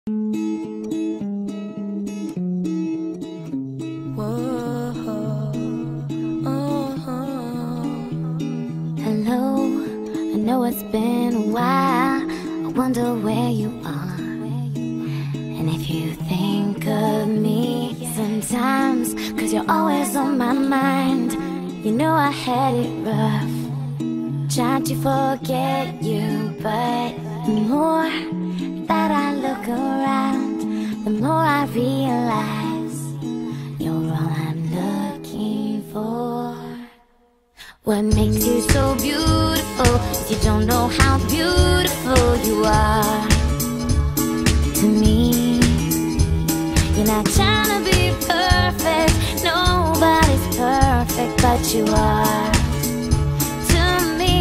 Hello, I know it's been a while. I wonder where you are, and if you think of me sometimes, 'cause you're always on my mind. You know I had it rough, trying to forget you, but the more that I look around, the more I realize you're all I'm looking for. What makes you so beautiful is you don't know how beautiful you are to me. You're not trying to be perfect, nobody's perfect, but you are to me.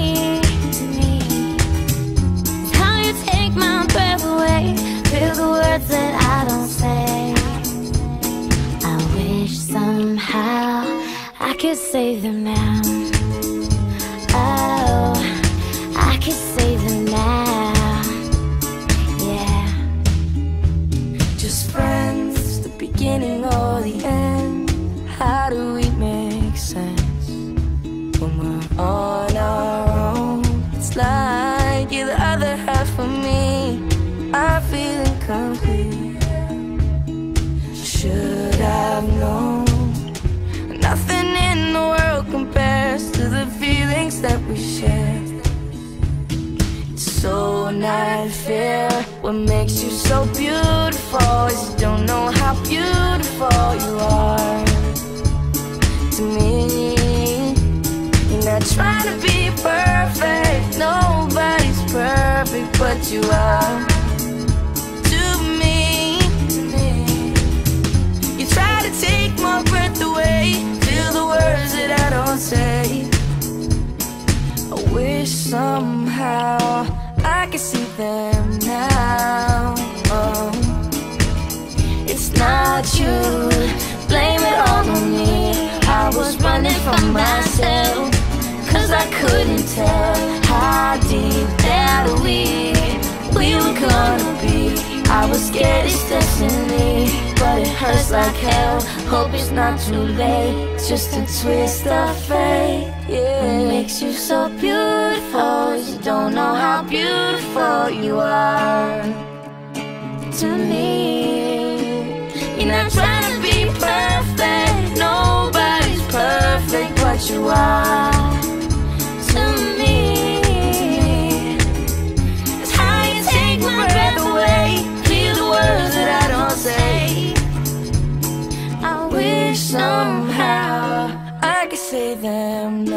It's how you take my breath away, feel the words that I don't say. I wish somehow I could save them now. Oh, I could save them now. Yeah. Just friends, the beginning or the end. How do we make sense when we're on our own? It's like you're the other half of me. I feel incomplete. Should have known. Nothing in the world compares to the feelings that we share. It's so not fair. What makes you so beautiful is you don't know how beautiful you are to me. You're not trying to be perfect, nobody's perfect, but you are to me. You try to take my breath away, feel the words that I don't say. I wish somehow I could see them now. Oh, it's not you, blame it all on me. I was running from myself, 'cause I couldn't tell how deep that we were gonna be. I was scared it's destiny, but it hurts like hell. Hope it's not too late, it's just a twist of fate. Yeah. What makes you so beautiful is you don't know how beautiful you are to me. You're not trying to be perfect, nobody's perfect, but you are to me. It's how you take my breath away, feel the words that I don't say. I wish somehow I could say them now.